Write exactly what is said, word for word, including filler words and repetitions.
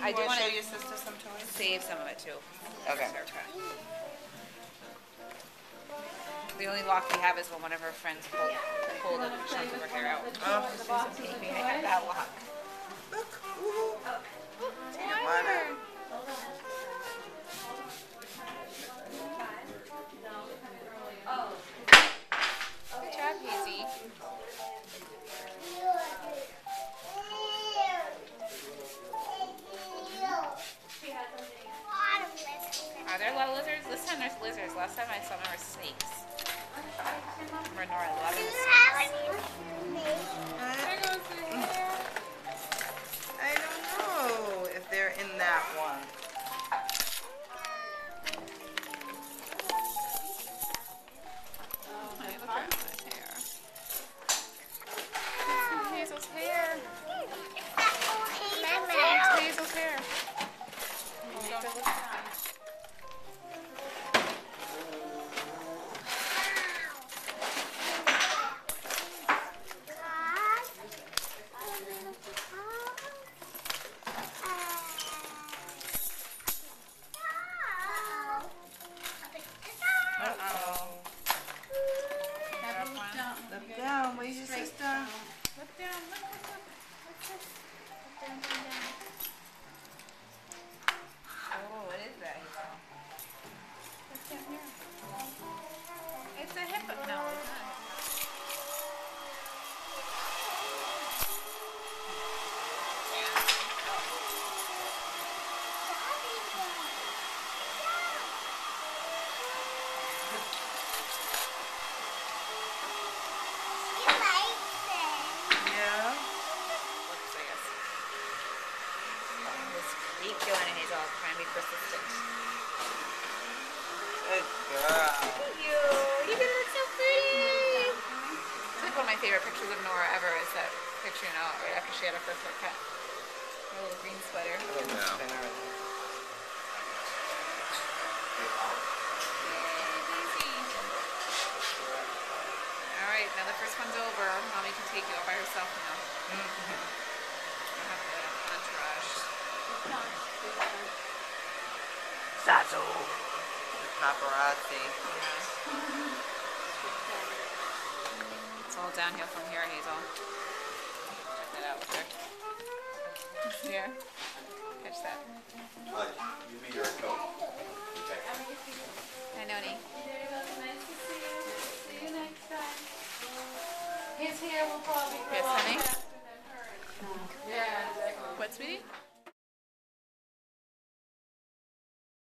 I do want to show your sister some toys. Save some of it too. Okay. The only lock we have is when one of her friends pulled, pulled a chunk of her hair out. Oh, she's a baby. I had that lock. Look. Ooh. Peanut butter. Good job, Hazy. Are there a lot of lizards? This time there's lizards. Last time I saw them were snakes. Remember Nora loving the snakes. There goes the hair. I don't know if they're in that one. Oh, honey, look at my hair. That's Hazel's hair. That's Hazel's hair. Look down. Where's your sister? Look down. Look, look, look. Look, down, down, down. Oh, what is that? What's down here? It's a hippo. No, it's not. Keep going, Hazel. Try and be persistent. Good girl. Thank you. You did it so pretty. It's like one of my favorite pictures of Nora ever is that picture, you know, right after she had her first haircut. Her little green sweater. Alright, now the first one's over. Mommy can take you all by herself now. Mm-hmm. I have the entourage. Zazzle. The paparazzi. Yeah. It's all downhill from here, Hazel. Check that out with her. Yeah. Catch that. Uh, you mean your coat. Okay. Hi, Noni. Nice to see you. See you next time. His hair will probably grow Yes, honey? faster than hers. Yeah, exactly. What, sweetie?